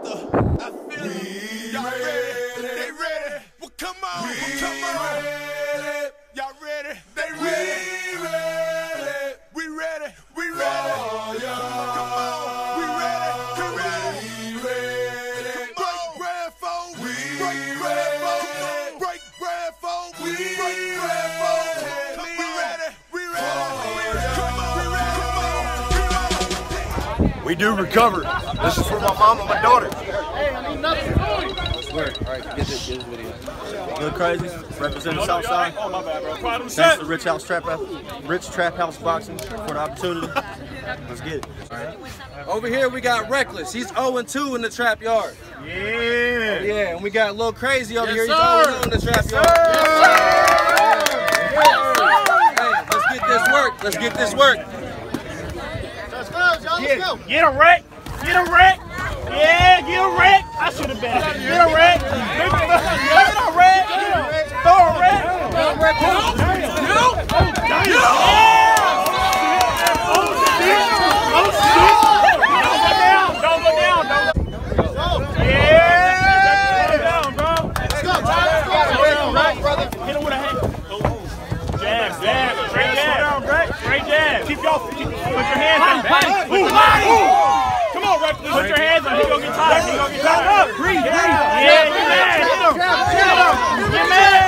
I feel it. Y'all ready? They ready? Well, come on. Well, come on. Y'all ready? They ready? We ready? We ready? Come on. We ready? Come on. Break bread, folks. Break bread, folks. Break bread, folks. Break bread, folks. We ready? We ready? Come on. We ready? Come on. We do recover. This is for my mom and my daughter. All right, get this video. Lil Crazy, representing Southside. Thanks to Rich Trap House Boxing for the opportunity. Let's get it. Right. Over here we got Reckless. He's 0-2 in the trap yard. Yeah. Yeah, and we got Lil Crazy over here. He's 0-0 in the trap yard. Hey, let's get this work. Let's get this work. Let's go. Get a wreck. Get a wreck. Yeah, get a wreck. I should have been. Get a wreck. Get a wreck. Throw a wreck. Don't go down. Yeah. Go down, bro. Let's go. Hit him with a hand. Jab. Straight jab. Straight jab. Keep put your hands on. Come on, Reckless. Put your hands on. He gonna get tired. Breathe. Yeah, get mad. Get mad.